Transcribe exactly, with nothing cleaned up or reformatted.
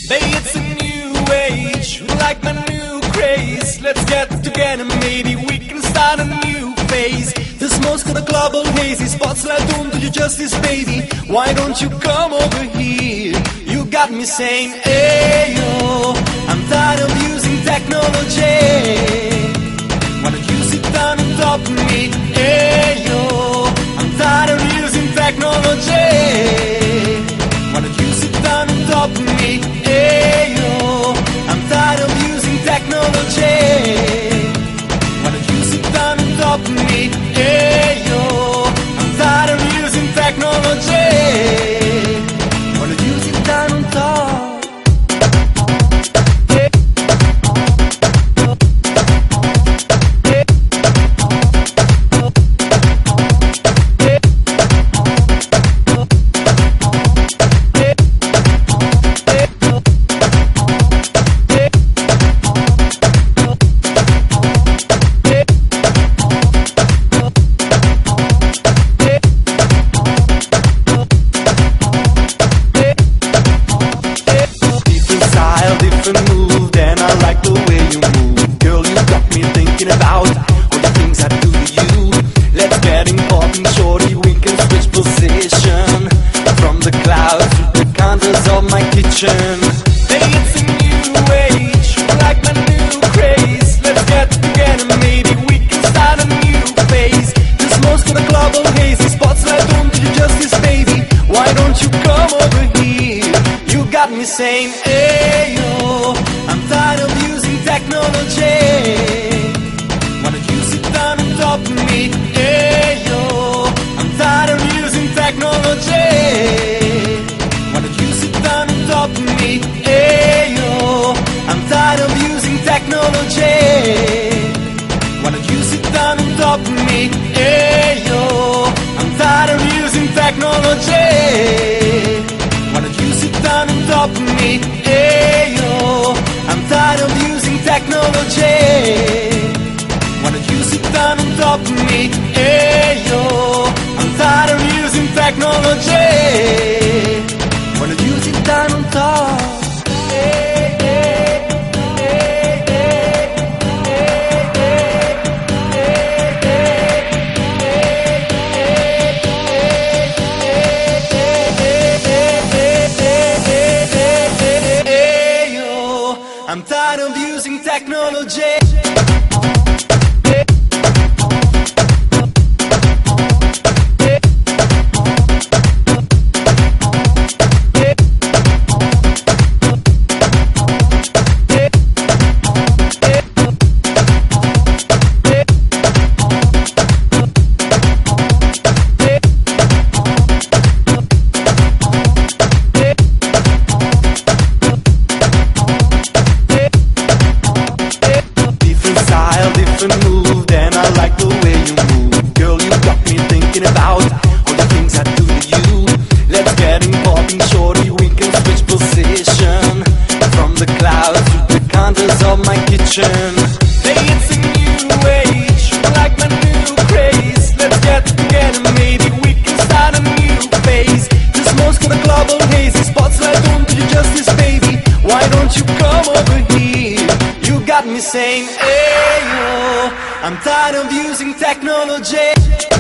Baby, it's a new age, like my new craze. Let's get together, maybe we can start a new phase. The smoke's got a global hazy, spotlight don't do you justice, baby. Why don't you come over here? You got me saying, hey yo, I'm tired of using technology. Why don't you sit down and talk to me? Hey yo, I'm tired of using technology. Why don't you sit down and talk to me? Hey yo, I'm tired of using technology. Why don't you sit down and talk to me? Hey yo, I'm tired of using technology. Why don't you sit down and talk? About all the things I do to you. Let's get important, shorty, we can switch position. From the clouds to the counters of my kitchen. Hey, it's a new age, like my new craze. Let's get together, maybe we can start a new phase. The smoke's got a global hazy, spotlight don't do you justice, baby. Why don't you come over here? You got me saying, hey yo, I'm tired of using technology. Why don't you sit down and talk to me? Hey yo, I'm tired of using technology. Why don't you sit down and talk to me? Hey yo, I'm tired of using technology. Why don't you sit down and talk to me? Hey yo, I'm tired of using technology. Why don't you sit down and talk to me? Hey yo, I'm tired of using technology. Why don't you sit down and talk to me? Hey yo, I'm tired of using technology. Why don't you sit down and talk? Hey, hey, hey, hey, hey, hey yo, I'm tired of using technology. Move, then I like the way you move. Girl, you got me thinking about all the things I do to you. Let's get important, shorty, we can switch position. From the clouds to the counters of my kitchen. Hey, it's a new age, like my new craze. Let's get together, maybe we can start a new phase. The smoke's got a global hazy, spotlight don't do you justice, baby. Why don't you come over here? You got me saying, hey yo, I'm tired of using technology.